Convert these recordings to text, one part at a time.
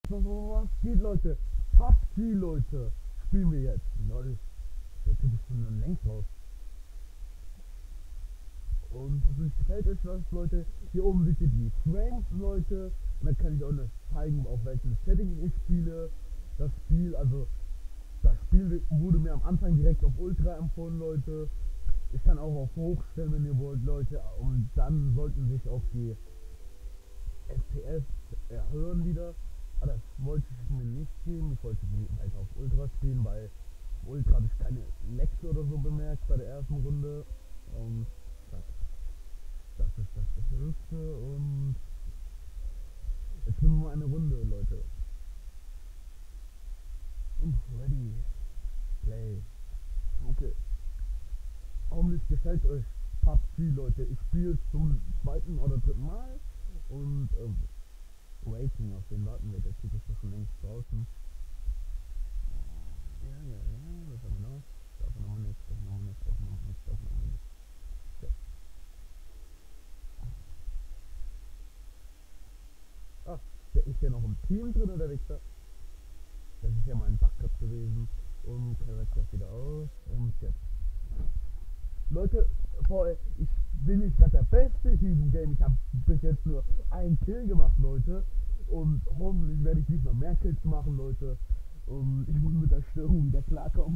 Was geht, Leute? Pubg, Leute. Spielen wir jetzt. Lol. Der Typ ist schon längst raus. Und hoffentlich gefällt euch was, Leute. Hier oben seht ihr die Frames, Leute. Und dann kann ich auch noch zeigen, auf welchem Setting ich spiele. Das Spiel, also das Spiel wurde mir am Anfang direkt auf Ultra empfohlen, Leute. Ich kann auch auf Hoch stellen, wenn ihr wollt, Leute. Und dann sollten sich auch die FPS erhöhen wieder. Aber das wollte ich mir nicht geben. Ich wollte halt auf Ultra spielen, weil auf Ultra habe ich keine Lecks oder so bemerkt bei der ersten Runde. Und das ist das Höchste. Und jetzt spielen wir mal eine Runde, Leute. Und ready. Play. Okay. Hoffentlich gefällt euch Pubg, Leute. Ich spiele zum zweiten oder dritten Mal. Und Waiting, auf den warten wir. Der Typ ist doch schon längst draußen. Ja, was haben wir noch? Davon noch nichts, davon noch nichts, davon noch nichts, davon noch nichts. Okay. Ah, ist ja noch im Team drin, der Wichser? Das ist ja mal ein Backup gewesen. Und Charakter wieder aus. Und jetzt. Leute, ich bin nicht gerade der Beste in diesem Game. Ich habe bis jetzt nur einen Kill gemacht, Leute. Und hoffentlich werde ich diesmal mehr Kills machen, Leute. Und ich muss mit der Störung wieder klarkommen.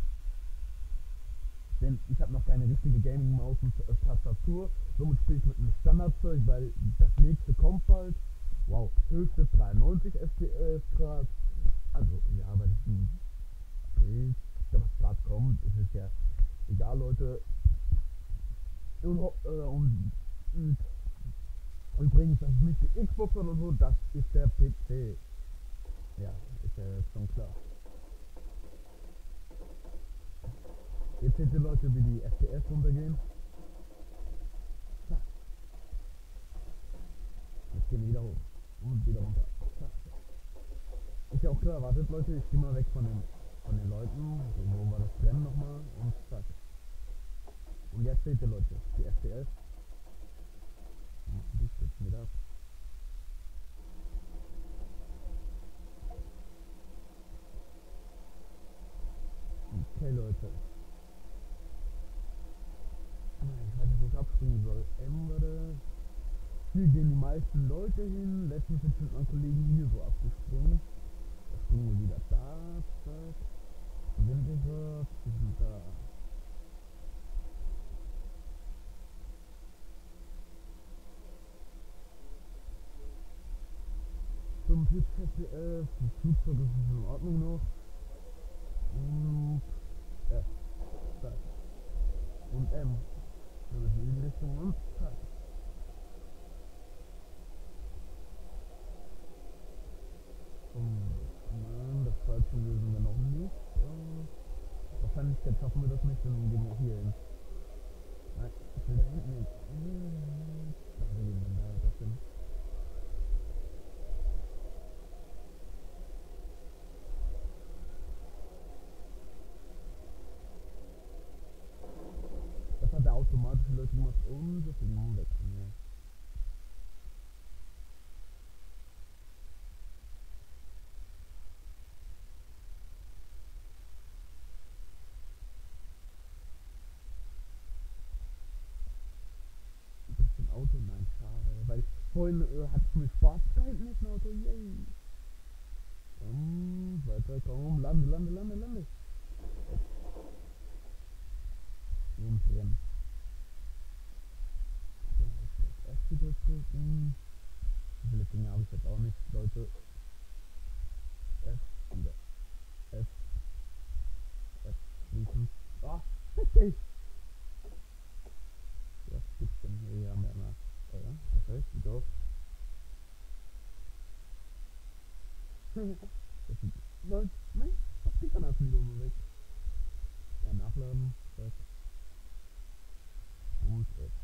Denn ich habe noch keine richtige Gaming-Maus und Tastatur. Somit spiele ich mit einem Standardzeug, weil das nächste kommt bald. Wow, höchste 93 FPS Grad. Also, ja, bei diesem Bild, was gerade kommt, ist es ja egal, Leute. Und übrigens, das ist nicht die Xbox oder so, das ist der PC. Ja, ist ja jetzt schon klar. Jetzt seht ihr, Leute, wie die FPS runtergehen. Jetzt gehen wir wieder hoch und wieder runter. Ist ja auch klar, wartet, Leute, ich gehe mal weg von den Leuten. So, wo war das Rennen nochmal? Und zack. Und jetzt seht ihr, Leute, die FPS. Die stützen wieder ab. Okay, Leute. Ich weiß nicht, wo ich abspringen soll. Warte. Hier gehen die meisten Leute hin. Letztens sind mit meinen Kollegen hier so abgesprungen. Da springen wir wieder da. Zack. Sind wir dort? Wir sind da. 45 FPS, das Flugzeug ist in Ordnung noch. Und F, zack. Und M. Dann müssen wir in die Richtung und zack. Nein, das falsche lösen wir noch nicht. Wahrscheinlichkeit schaffen wir das nicht, dann gehen wir hier hin. Nein, ich will da hinten hin. Da gehen wir da, das hin. Das hat der automatische Leute gemacht und das ging noch weg von mir. Auto, nein, schade, weil vorhin hat es mir Spaß da hinten ist ein Auto, yay. Weiter, komm, lande. Und rennen. So, das F wieder drücken. So viele Dinge habe ich jetzt auch nicht, Leute. F, wieder. F, schließen. Ah, fick dich! Was gibt's denn hier? Ja, mehr. Ja, perfekt, wie doof. Nein, das die Granaten lieber mal weg. Ja, nachladen, zack. Und weg.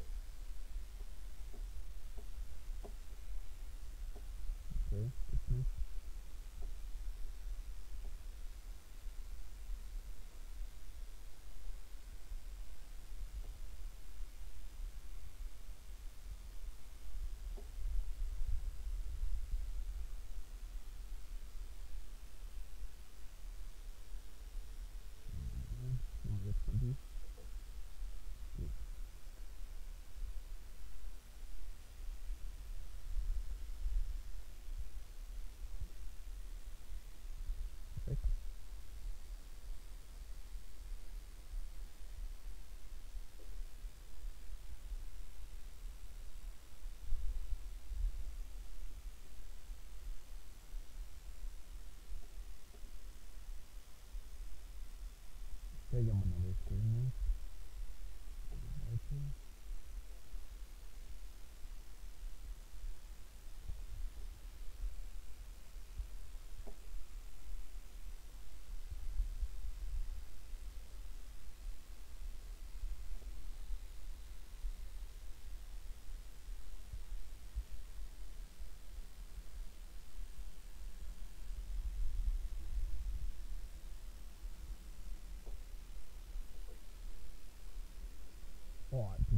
Okay, gibt's nicht.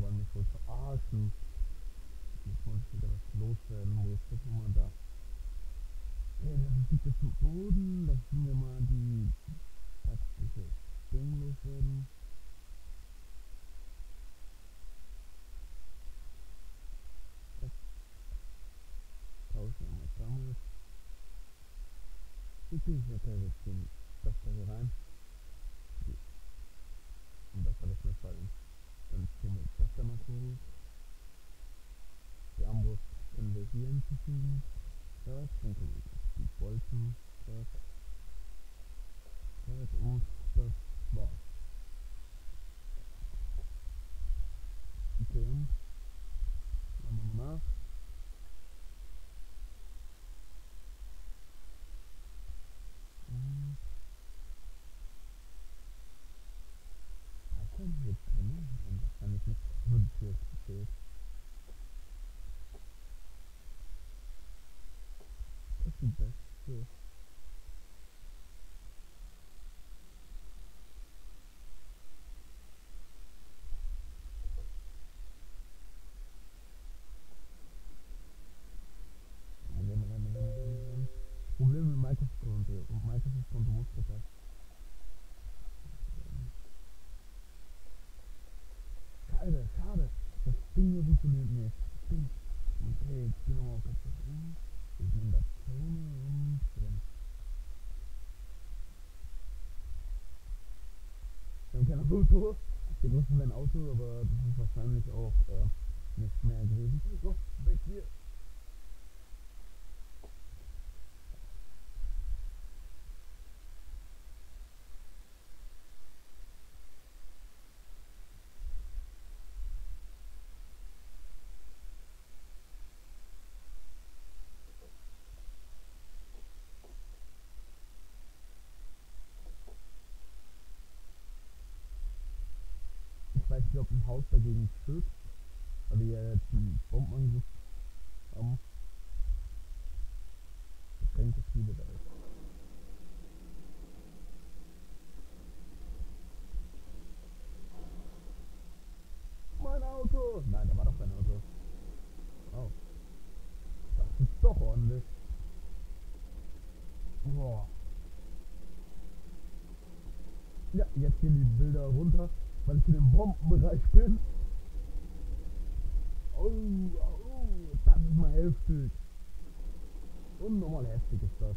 wollen mich wohl verarschen. Jetzt muss ich wieder was loswerden. Wo ist das nochmal da? Okay, das liegt jetzt im Boden. Lassen wir mal die taktische Ding loswerden. Das tauschen wir mal damit. Okay, wir ziehen das da hier rein. Und das alles mir fallen. Dann ziehen wir das da noch hoch. Die Armbrust können wir hier hinzufügen. Zack, dann können wir die Bolzen. Zack. Zack, und das war's. Okay. Machen wir mal nach. Was haben wir drin? Nein, wahrscheinlich nicht. Nur die Tür fehlt. Das ist die beste. Problem mit Microsoft-Konto. Und Microsoft-Konto muss das halt. Schade, schade. Das Ding hier funktioniert nicht. Ding. Okay, jetzt gehen wir mal kurz um. Wir sind in der Zone und drin. Wir haben kein Auto. Wir wussten ein Auto, aber das ist wahrscheinlich auch nicht mehr gewesen. So, weg hier. Ich weiß nicht, ob ein Haus dagegen schützt, weil wir ja jetzt einen Bombenangriff haben. Beschränkte Spielewelt. Mein Auto! Nein, da war doch kein Auto. Oh. Das ist doch ordentlich. Boah. Ja, jetzt gehen die Bilder runter, weil ich in dem Bombenbereich bin. Oh, das ist mal heftig. Unnormal heftig ist das.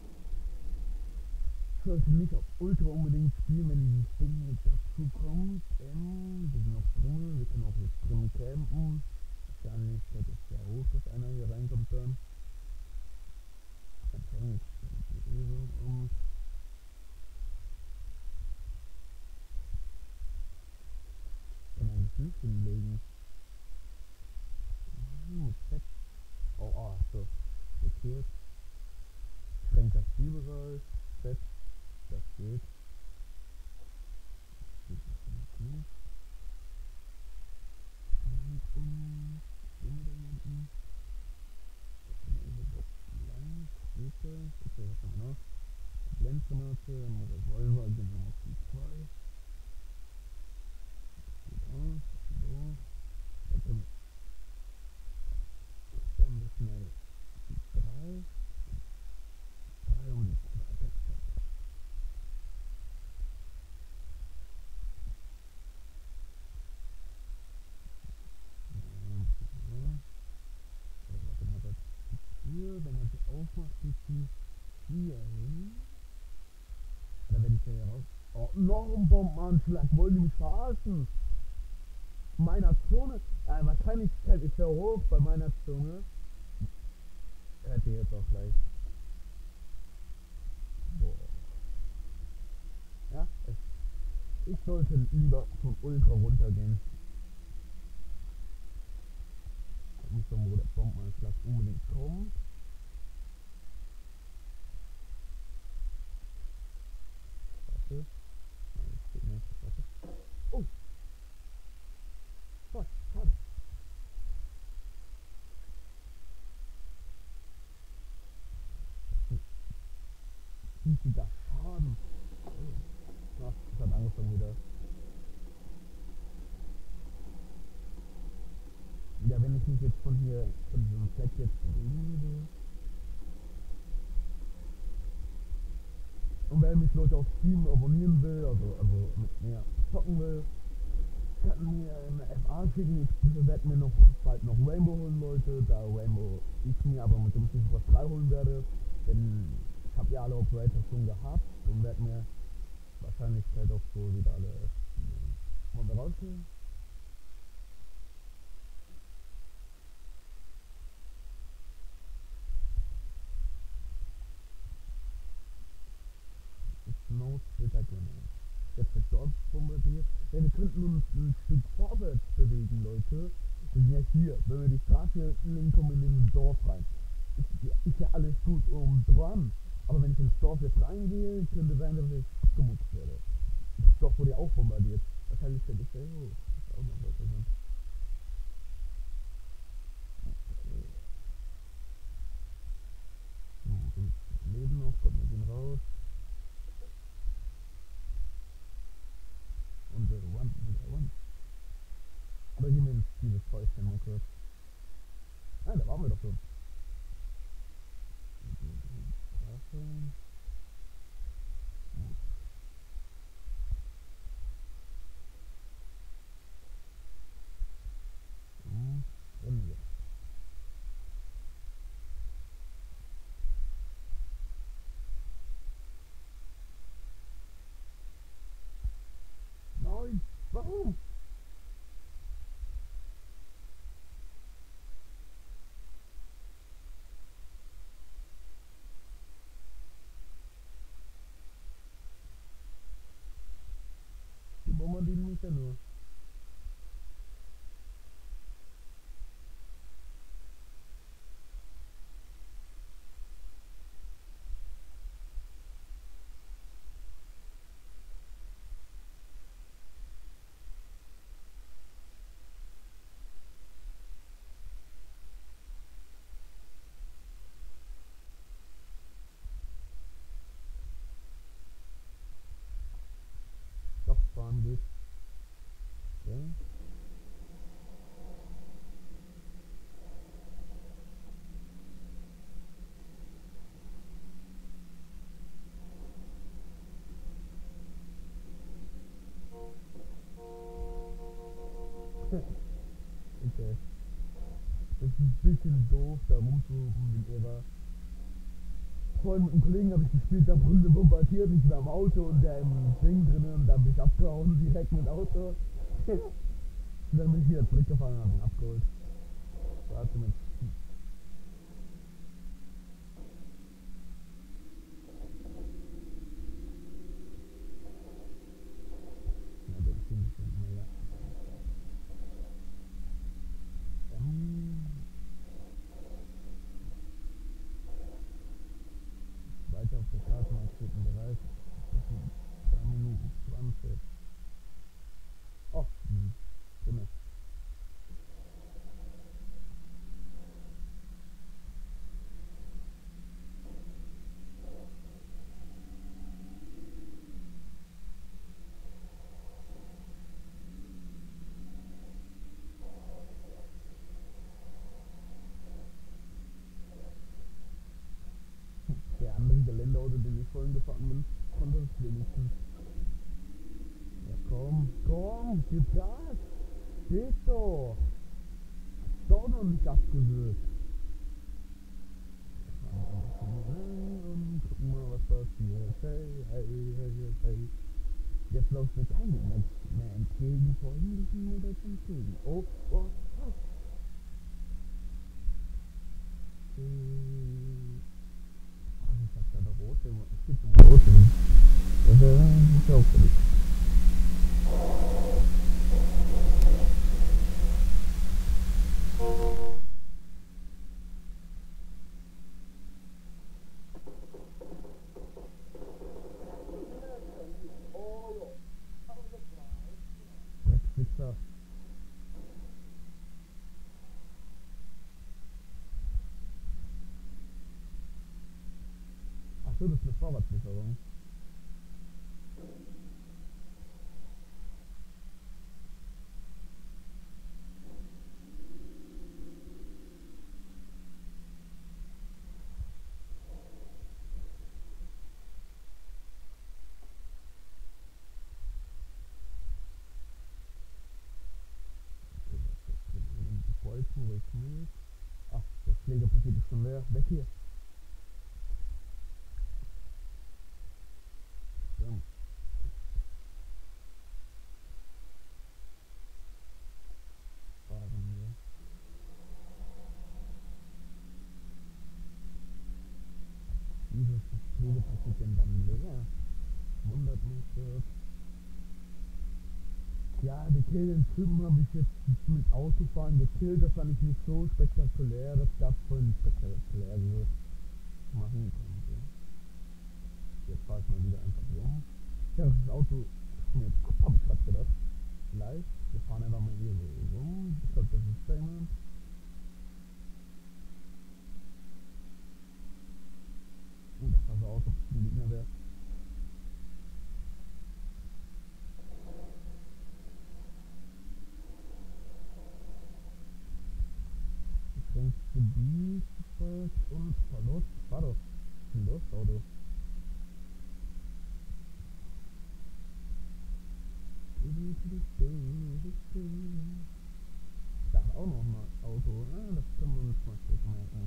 Ich sollte nicht auf Ultra unbedingt spielen, wenn dieses Ding jetzt dazu kommt. Wir sind noch drin, wir können auch jetzt drin campen. Wahrscheinlich geht es sehr hoch, dass einer hier reinkommt dann. Dann fange ich die Röhre um. Kann eigentlich nicht hinlegen. Fett. Oh, so. Blockiert. Beschränkter Spielbereich. Fett. Das geht. Das geht wahrscheinlich nicht. Und gehen wir da hinten. Lang. Später. Okay, was haben wir noch? Blendgranate, Revolver, genau auf die 2. Gut aus. So. Dann können wir schnell die 3. 3 und die 2 perfekt. Warte mal, das die Tür, wenn man sie aufmacht, geht die hier hin. Oder wenn ich hier raus. Oh, noch ein Bombenanschlag, wollen die mich verarschen? Meiner Zone? Wahrscheinlichkeit ist ja hoch bei meiner Zone. Hört ihr jetzt auch gleich. Boah. Ja, ich sollte lieber von Ultra runtergehen. Da muss dann, wo der Bombenanschlag unbedingt kommt. Warte. Nein, das geht nicht. Warte. Oh! Fuck, schade. Riesiger Schaden. Oh. Ach, das hat angefangen wieder. Ja, wenn ich mich jetzt von hier, von diesem Fleck jetzt bewegen würde. Und wenn mich Leute auf Steam abonnieren will, also mit mir zocken will, kann mir eine FA schicken. Ich werde mir noch bald noch Rainbow holen, Leute, da Rainbow ich mir aber mit dem Super 3 holen werde. Denn ich habe ja alle Operators schon gehabt und werde mir wahrscheinlich halt auch so wieder alle wollen wir rausgehen. No Twitter Grenade. Jetzt wird dort bombardiert. Ja, wir könnten uns ein Stück vorwärts bewegen, Leute. Wir sind ja hier. Wenn wir die Straße nehmen, kommen wir in dieses Dorf rein. Ist ja alles gut oben dran. Aber wenn ich ins Dorf jetzt reingehe, könnte sein, dass ich abgemutzt werde. Das Dorf wurde ja auch bombardiert. Wahrscheinlich könnte ich da hoch. Das auch noch Leute sind. Okay. So, Leben noch, kommt wir gehen raus. Und der One, wieder One. Aber hier mit dieses Häuschen mal kurz. Nein, da waren wir doch schon. Straße. Und rennen wir. Nein, warum? Die bombardieren mich ja nur. Doch, fahren geht. Okay. Okay. Das ist ein bisschen doof, da rumzurufen, wenn er vorhin mit einem Kollegen habe ich gespielt, da wurde bombardiert, ich war im Auto und der im Ding drinnen und da bin ich abgehauen, direkt mit dem Auto. Und dann bin ich wieder zurückgefahren und habe ihn abgeholt. Warte mit. Ja, der ist ziemlich schön, naja. Weiter auf der Karte markierten Bereich. Das sind 2 Minuten 20. Oh, drinne. Der andere Geländeauto, den ich vorhin gefahren bin, konnte es wenigstens. Ja komm, gib Gas! Geht doch! Ist doch noch nicht abgewürgt. Und gucken mal, was passiert. Hey. Jetzt läuft mir kein Gegner mehr entgegen, vorhin liefen mir Leute entgegen. Oh. Ich hab da eine rote, es gibt eine rote. Das ist auffällig. Wegflitzer. Achso, das ist eine Vorwärtslieferung. mit. Ach, das Pflegepaket ist schon leer. Weg hier. Ja. Fahren wir. Wieso ist das Pflegepaket denn dann leer? Wundert mich das. Ja, den Typen habe ich jetzt mit Autofahren gekillt. Das war nicht so spektakulär. Das gab es vorhin nicht spektakulär. Also machen konnte. Jetzt fahre ich mal wieder einfach rum. Ja, das Auto ist mir jetzt ab, hab ich grad gedacht. Vielleicht. Wir fahren einfach mal hier so rum. Ich glaube, das ist da jemand. Das sah so aus, ob es ein Gegner wäre. Beschränktes Gebiet verfolgt und Verlust. War doch. Das Auto. Da ist auch noch ein Auto. Ah, das können wir uns mal merken.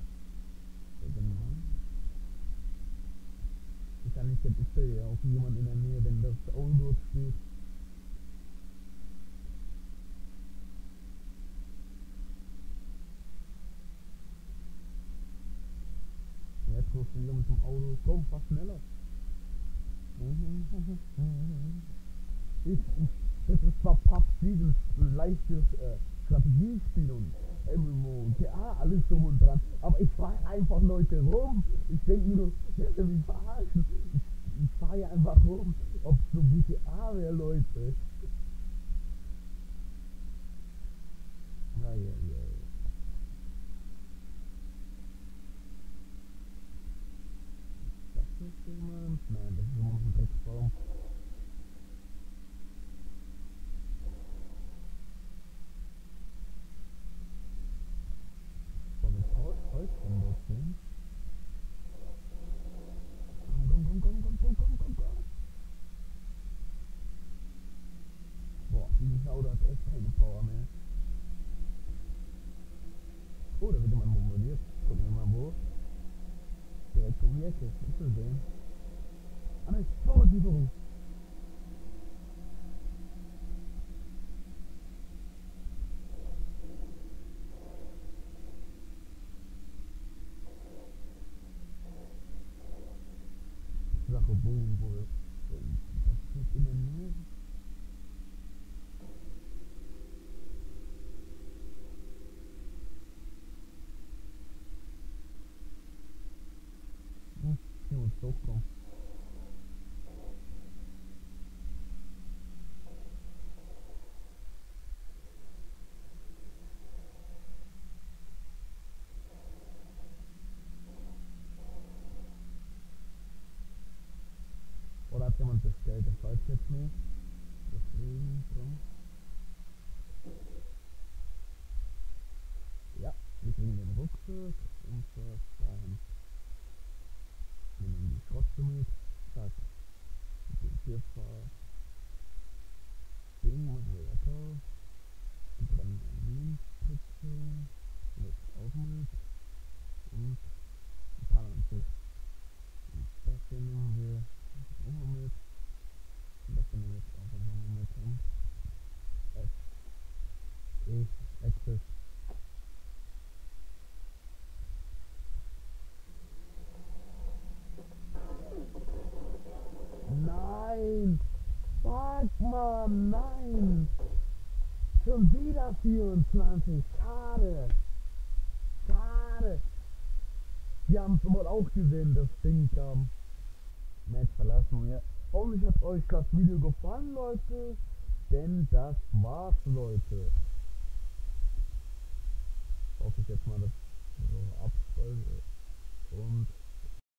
Wahrscheinlich ist da ja auch jemand in der Nähe, wenn das Auto dort steht. Jetzt musst du wieder mit dem Auto. Komm, fahr schneller. Das ist zwar Pubg, das ist ein leichtes Strategiespiel und MMO, ja, alles drum und dran, aber ich fahre einfach Leute rum. Ich denke mir nur, ja, mich verarschen. Ich fahre ja einfach rum, ob so GTA wäre, Leute. Ja, ja, ja. Das ist jemand? Nein, das ist nur ein Drecksbaum. Holz denn dort sehen? Komm. Boah, dieses Auto hat echt keine Power mehr. Oh, da wird jemand bombardiert. Gucken wir mal wo. Direkt um die Ecke. Ist zu sehen. Ah nein, Vorratslieferung. Sache, wo wir. Das ist in der Nähe. Hier muss hochkommen. Oder hat jemand bestellt? Das weiß ich jetzt nicht. Deswegen, komm. Ja, wir kriegen den Rucksack und zwar dahin. Wir nehmen die Schrotze mit. Zack. Den Tierfahrt. Den machen wir weiter. Die brennen Minenspritze. Das auch mit. Und ein Tarnanzug. Und das hier nehmen wir auch noch mit. Und das hier nehmen wir jetzt auch einfach noch mit. Und Access. Nein! Fuck, Mann, nein! Schon wieder 24, schade! Schade! Wir haben es wohl auch gesehen, das Ding kam. Match verlassen wir. Hoffentlich hat euch das Video gefallen, Leute. Denn das war's, Leute. Hoffe ich jetzt mal, dass so abspalte. Und